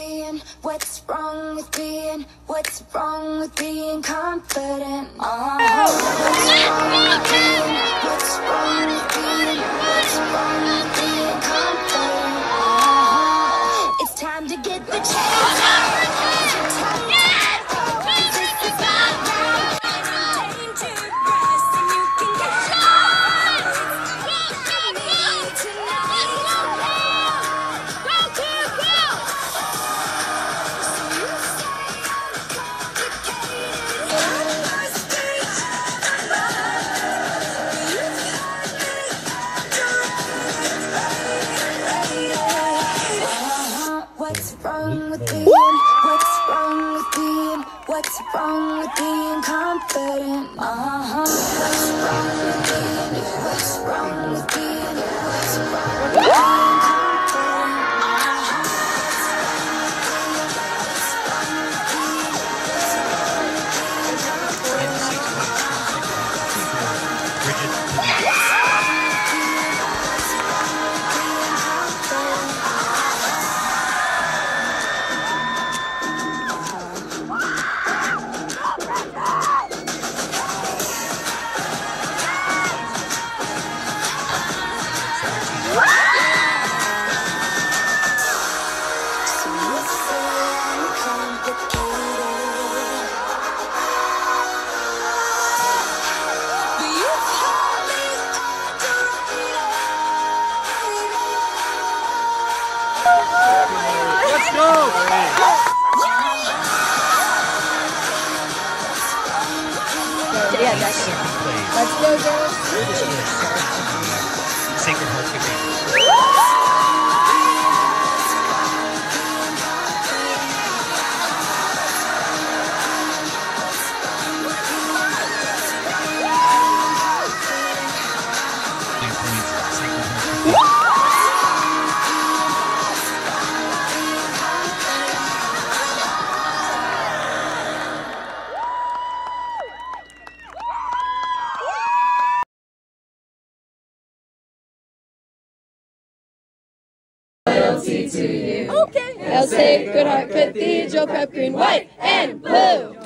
being? What's wrong with being? What's wrong with being confident? What's wrong with being? What's wrong with being? What's wrong with being confident? It's time to get the chance. What's wrong with being? What's wrong with being? What's wrong with being confident? What's wrong with being? What's wrong with being? What's wrong with being confident? Let's go! Yeah, that's it. Let's go, girls. Sacred Heart Cathedral. To you. Okay. El Sacred Heart Cathedral, pep green, white, and blue.